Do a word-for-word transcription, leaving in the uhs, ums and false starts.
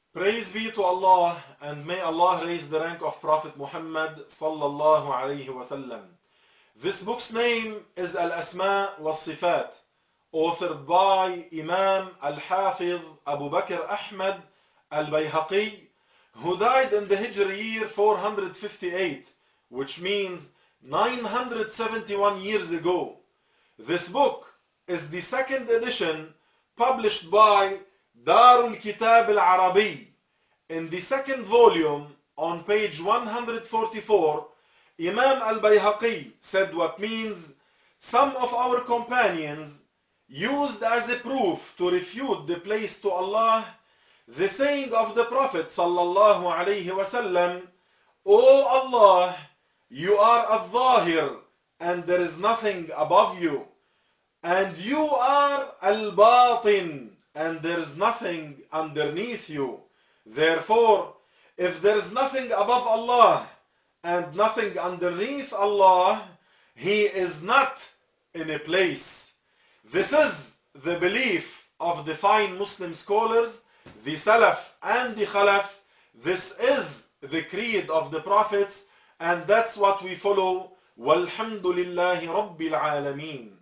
Praise be to Allah, and may Allah raise the rank of Prophet Muhammad sallallahu alayhi wasallam. This book's name is Al-Asma wa Sifat, authored by Imam Al-Hafiz Abu Bakr Ahmad Al-Bayhaqi, who died in the Hijri year four hundred fifty-eight, which means nine hundred seventy-one years ago. This book is the second edition published by Darul Kitab Al-Arabi. In the second volume, on page one hundred forty-four, Imam Al-Bayhaqi said what means some of our companions used as a proof to refute the place to Allah the saying of the Prophet sallallahu alayhi wasallam, O Allah, you are al-Zahir and there is nothing above you, and you are al-Batin and there is nothing underneath you. Therefore, if there is nothing above Allah and nothing underneath Allah, He is not in a place. This is the belief of the fine Muslim scholars, the Salaf and the Khalaf. This is the creed of the prophets, and that's what we follow. Walhamdulillahi Rabbil Alameen.